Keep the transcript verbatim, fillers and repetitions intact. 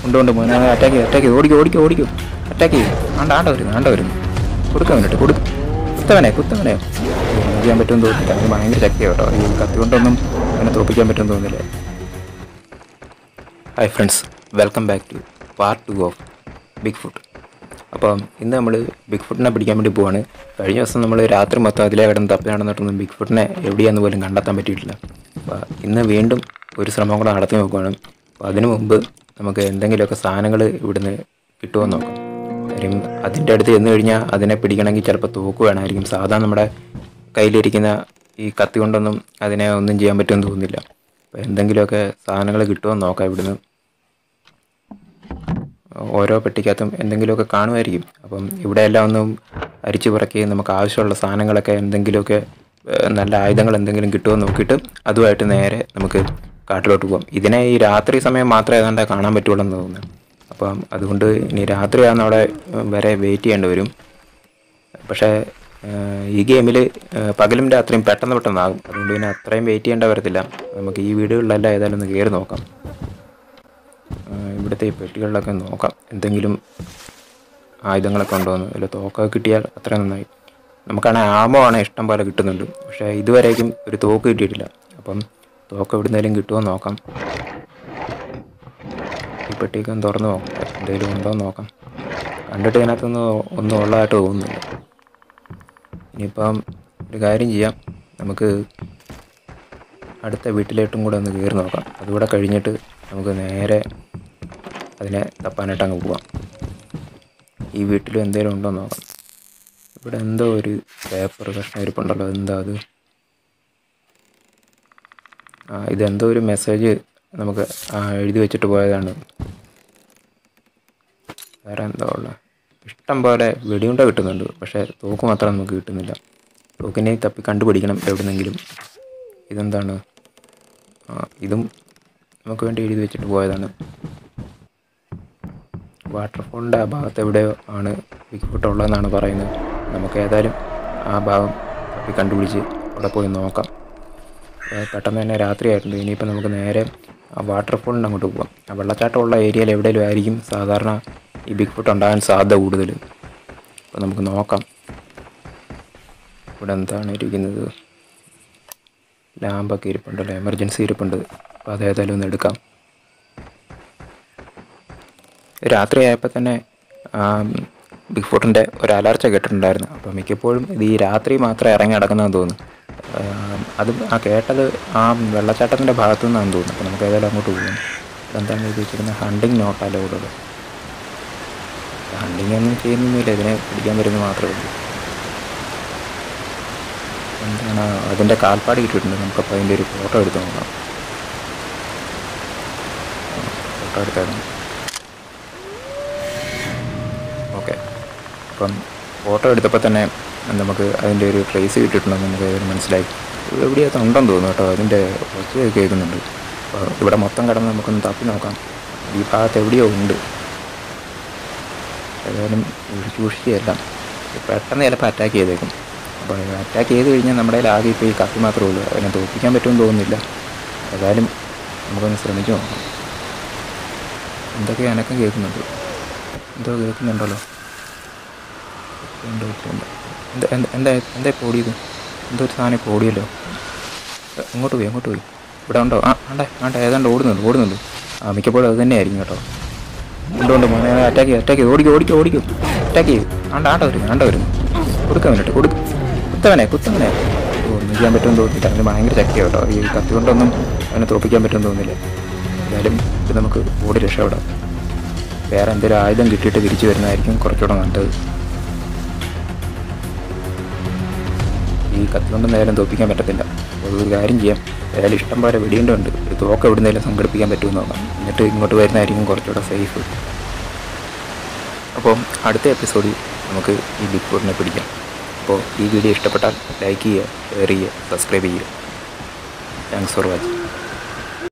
ഉണ്ട് ഉണ്ട് മോനെ അറ്റാക്ക് ചെയ്ത് അറ്റാക്ക് ചെയ്ത് ഓടിക്കും ഓടിക്കും ഓടിക്കും അറ്റാക്ക് ചെയ്യും ആണ്ട ആണ്ട വരുന്നു ആണ്ട വരുന്നു കൊടുക്കാൻ വേണ്ടിട്ട് കൊടുക്കും കുത്തവനെ കുത്തവനെ ചെയ്യാൻ പറ്റുമെന്ന് തോന്നില്ല അതിന് ഭയങ്കര ശക്തിയാണ് കേട്ടോ ഈ കത്തി കൊണ്ടൊന്നും അങ്ങനെ തോപ്പിക്കാൻ പറ്റുമെന്ന് തോന്നില്ല. Hi friends, welcome back to part two of big foot. അപ്പം ഇന്ന് നമ്മൾ ബിഗ് ഫുട്ടിനെ പിടിക്കാൻ വേണ്ടി പോവാണ്. കഴിഞ്ഞ ദിവസം നമ്മൾ രാത്രി മൊത്തം അതിലെ കിടന്ന് തപ്പി നടന്നിട്ടൊന്നും ബിഗ് ഫുട്ടിനെ എവിടെയാന്ന് പോലും കണ്ടെത്താൻ പറ്റിയിട്ടില്ല. അപ്പോൾ ഇന്ന് വീണ്ടും ഒരു ശ്രമം കൂടെ നടത്തി നോക്കുകയാണ്. അപ്പോൾ അതിനു മുമ്പ് നമുക്ക് എന്തെങ്കിലുമൊക്കെ സാധനങ്ങൾ ഇവിടുന്ന് കിട്ടുമോ നോക്കാം. കാര്യം അതിൻ്റെ അടുത്ത് ചെന്ന് കഴിഞ്ഞാൽ അതിനെ പിടിക്കണമെങ്കിൽ ചിലപ്പോൾ തോക്ക് വേണമായിരിക്കും. സാധാരണ നമ്മുടെ കയ്യിലിരിക്കുന്ന ഈ കത്തി കൊണ്ടൊന്നും അതിനെ ഒന്നും ചെയ്യാൻ പറ്റുമെന്ന് തോന്നുന്നില്ല. അപ്പോൾ എന്തെങ്കിലുമൊക്കെ സാധനങ്ങൾ കിട്ടുമോ നോക്കാം. ഇവിടുന്ന് ഓരോ പെട്ടിക്കകത്തും എന്തെങ്കിലുമൊക്കെ കാണുമായിരിക്കും. അപ്പം ഇവിടെ എല്ലാം ഒന്നും അരിച്ചു പറക്കി നമുക്ക് ആവശ്യമുള്ള സാധനങ്ങളൊക്കെ എന്തെങ്കിലുമൊക്കെ നല്ല ആയുധങ്ങൾ എന്തെങ്കിലും കിട്ടുമോ നോക്കിയിട്ട് അതുമായിട്ട് നേരെ നമുക്ക് കാട്ടിലോട്ട് പോകാം. ഇതിനെ ഈ രാത്രി സമയം മാത്രമേ ഏതാണ്ട് കാണാൻ പറ്റുള്ളൂ എന്ന് തോന്നുന്നു. അപ്പം അതുകൊണ്ട് ഇനി രാത്രിയാണ് അവിടെ വരെ വെയിറ്റ് ചെയ്യേണ്ടി വരും. പക്ഷേ ഈ ഗെയിമിൽ പകലും രാത്രിയും പെട്ടെന്ന് പെട്ടെന്നാകും. അതുകൊണ്ട് പിന്നെ അത്രയും വെയിറ്റ് ചെയ്യേണ്ട വരത്തില്ല. നമുക്ക് ഈ വീടുകളിലെല്ലാം ഏതായാലും ഒന്ന് കയറി നോക്കാം. ഇവിടുത്തെ ഈ പെട്ടികളിലൊക്കെ നോക്കാം എന്തെങ്കിലും ആയുധങ്ങളൊക്കെ ഉണ്ടോയെന്ന്. അല്ല തോക്കൊക്കെ കിട്ടിയാൽ അത്ര നന്നായി. നമുക്കാണെങ്കിൽ ആമോ ആണ് ഇഷ്ടം പോലെ കിട്ടുന്നുണ്ട്. പക്ഷേ ഇതുവരേക്കും ഒരു തോക്ക് കിട്ടിയിട്ടില്ല. അപ്പം തോക്ക് എവിടുന്നേലും കിട്ടുമോ നോക്കാം. ഈ പെട്ടിയൊക്കെ ഒന്ന് തുറന്ന് നോക്കാം എന്തെങ്കിലും ഉണ്ടോ എന്ന് നോക്കാം. കണ്ടിട്ട് ഇതിനകത്തൊന്നും ഒന്നും ഉള്ളതായിട്ട് തോന്നുന്നില്ല. ഇനിയിപ്പം ഒരു കാര്യം ചെയ്യാം, നമുക്ക് അടുത്ത വീട്ടിലേട്ടും കൂടെ ഒന്ന് കയറി നോക്കാം. അതുകൂടെ കഴിഞ്ഞിട്ട് നമുക്ക് നേരെ അതിനെ തപ്പാനായിട്ട് അങ്ങ് പോവാം. ഈ വീട്ടിലും എന്തെങ്കിലും ഉണ്ടോ എന്ന് നോക്കാം. ഇവിടെ എന്തോ ഒരു പേപ്പർ കഷ്ണം ഇരിപ്പുണ്ടല്ലോ, എന്താ അത്? ആ ഇതെന്തോ ഒരു മെസ്സേജ് നമുക്ക് എഴുതി വെച്ചിട്ട് പോയതാണ്. വേറെ എന്താ ഉള്ളത്? ഇഷ്ടം പോലെ വെടിയുണ്ട കിട്ടുന്നുണ്ട്. പക്ഷേ തോക്ക് മാത്രം നമുക്ക് കിട്ടുന്നില്ല. തോക്കിനെ തപ്പി കണ്ടുപിടിക്കണം എവിടുന്നെങ്കിലും. ഇതെന്താണ്? ആ ഇതും നമുക്ക് വേണ്ടി എഴുതി വെച്ചിട്ട് പോയതാണ്. വാട്ടർഫോളിൻ്റെ ആ ഭാഗത്ത് എവിടെയോ ആണ് ബിഗ് ഫുട്ട് ഉള്ളതെന്നാണ് പറയുന്നത്. നമുക്ക് ഏതായാലും ആ ഭാഗം തപ്പി കണ്ടുപിടിച്ച് അവിടെ പോയി നോക്കാം. പെട്ടെന്ന് തന്നെ രാത്രിയായിട്ടുണ്ട്. ഇനിയിപ്പോൾ നമുക്ക് നേരെ ആ വാട്ടർഫോളിൻ്റെ അങ്ങോട്ട് പോകാം. ആ വെള്ളച്ചാട്ടമുള്ള ഏരിയയിൽ എവിടെയെങ്കിലും ആയിരിക്കും സാധാരണ ഈ ബിഗ് ഫുട്ട് ഉണ്ടാകാൻ സാധ്യത കൂടുതൽ. അപ്പോൾ നമുക്ക് നോക്കാം. ഇവിടെ എന്താണ് ഇരിക്കുന്നത്? ലാമ്പൊക്കെ ഇരിപ്പുണ്ടല്ലോ, എമർജൻസി ഇരിപ്പുണ്ട്. അപ്പോൾ അതേതായാലും ഒന്ന് എടുക്കാം. രാത്രി ആയപ്പോൾ തന്നെ ബിഗ് ഫുട്ടിൻ്റെ ഒരു അലർച്ച കേട്ടിട്ടുണ്ടായിരുന്നു. അപ്പോൾ മിക്കപ്പോഴും ഇത് ഈ രാത്രി മാത്രമേ ഇറങ്ങി നടക്കുന്നതെന്ന് തോന്നുന്നു. അത് ആ കേട്ടത് ആ വെള്ളച്ചാട്ടത്തിൻ്റെ ഭാഗത്തു നിന്നാണെന്ന് തോന്നുന്നു. അപ്പോൾ നമുക്ക് ഏതായാലും അങ്ങോട്ട് പോകും. എന്താണ് എഴുതി വെച്ചിരുന്നത്? Hunting not allowed. ഹണ്ടിങ് ഒന്നും ചെയ്യുന്നൊന്നുമില്ല, ഇതിനെ പിടിക്കാൻ വരുന്നത് മാത്രമേ ഉള്ളൂ. എന്താണ് അതിൻ്റെ കാൽപ്പാട് കിട്ടിയിട്ടുണ്ട്. നമുക്കപ്പോൾ അതിൻ്റെ ഒരു ഫോട്ടോ എടുത്ത് നോക്കാം. ഫോട്ടോ എടുത്തേക്കാം. ഓക്കെ, അപ്പം ഫോട്ടോ എടുത്തപ്പോൾ തന്നെ നമുക്ക് അതിൻ്റെ ഒരു ട്രേസ് കിട്ടിയിട്ടുണ്ടെന്ന് നമുക്ക് ഏതായാലും മനസ്സിലായി. എവിടെയൊക്കെ ഉണ്ടെന്ന് തോന്നുന്നു കേട്ടോ. അതിൻ്റെ ഒച്ചയൊക്കെ കേൾക്കുന്നുണ്ട്. അപ്പോൾ ഇവിടെ മൊത്തം കിടന്ന് നമുക്കൊന്ന് തപ്പി നോക്കാം. ഈ ഭാഗത്ത് എവിടെയോ ഉണ്ട്. ഏതായാലും സൂക്ഷിച്ച് സൂക്ഷിക്കുകയെല്ലാം പെട്ടെന്ന് ചിലപ്പോൾ അറ്റാക്ക് ചെയ്തേക്കും. അപ്പോൾ അറ്റാക്ക് ചെയ്ത് കഴിഞ്ഞാൽ നമ്മുടെ ആകെ ഇപ്പോൾ ഈ കത്തി മാത്രമേ ഉള്ളൂ. അതിനെ തോൽപ്പിക്കാൻ പറ്റുമെന്ന് തോന്നുന്നില്ല. ഏതായാലും നമുക്കൊന്ന് ശ്രമിച്ചു നോക്കാം. എന്തൊക്കെ അനക്കം കേൾക്കുന്നുണ്ട്. എന്തോ കേൾക്കുന്നുണ്ടല്ലോ. എന്താ എന്താ എന്താ എന്താ ഇപ്പോൾ ഓടിയത്? എന്തോ ഒരു സാധനം ഇപ്പോൾ ഓടിയല്ലോ. അങ്ങോട്ട് പോയി അങ്ങോട്ട് പോയി. ഇവിടെ ഉണ്ടോ? ആ ആണ്ടേ ആണ്ടെ ഏതാണ്ട് ഓടുന്നുണ്ട് ഓടുന്നുണ്ട്. ആ മിക്കപ്പോഴും അത് തന്നെയായിരിക്കും കേട്ടോ. എന്തുകൊണ്ട് മോനെ അറ്റാക്ക് ചെയ്ത് അറ്റാക്ക് ചെയ്ത് ഓടിക്കും ഓടിക്കും ഓടിക്കും അറ്റാക്ക് ചെയ്യും. ആണ്ട ആണ്ട വരുന്നു ആണ്ട വരുന്നു കൊടുക്കാൻ വേണ്ടിയിട്ട് കൊടുക്കും. കുത്തവനെ കുത്തവനെ ഒന്നും ചെയ്യാൻ പറ്റുമെന്ന് തോന്നില്ല. അതിന് ഭയങ്കര ശക്തിയാണ് കേട്ടോ. ഈ കത്തി കൊണ്ടൊന്നും അവനെ തോൽപ്പിക്കാൻ പറ്റുമെന്ന് തോന്നുന്നില്ല. എന്തായാലും ഇത് നമുക്ക് ഓടി രക്ഷപ്പെടാം. വേറെ എന്തെങ്കിലും ആയുധം കിട്ടിയിട്ട് തിരിച്ചു വരുന്നതായിരിക്കും കുറച്ചുകൂടെ നല്ലത്. ഈ കത്തി കൊണ്ട് നേരം തോൽപ്പിക്കാൻ പറ്റത്തില്ല. അപ്പോൾ ഒരു കാര്യം ചെയ്യാം, ഏതായാലും ഇഷ്ടം പോലെ വെടിയുണ്ടുണ്ട്. ഒരു തോക്ക് എവിടുന്നേലും സംഘടിപ്പിക്കാൻ പറ്റുമെന്ന് നോക്കാം. എന്നിട്ട് ഇങ്ങോട്ട് വരുന്നതായിരിക്കും കുറച്ചുകൂടെ സേഫ്. അപ്പോൾ അടുത്ത എപ്പിസോഡിൽ നമുക്ക് ഈ ബിഗ് ഫുട്ടിനെ പിടിക്കാം. അപ്പോൾ ഈ വീഡിയോ ഇഷ്ടപ്പെട്ടാൽ ലൈക്ക് ചെയ്യുക, ഷെയർ ചെയ്യുക, സബ്സ്ക്രൈബ് ചെയ്യുക. Thanks for watching.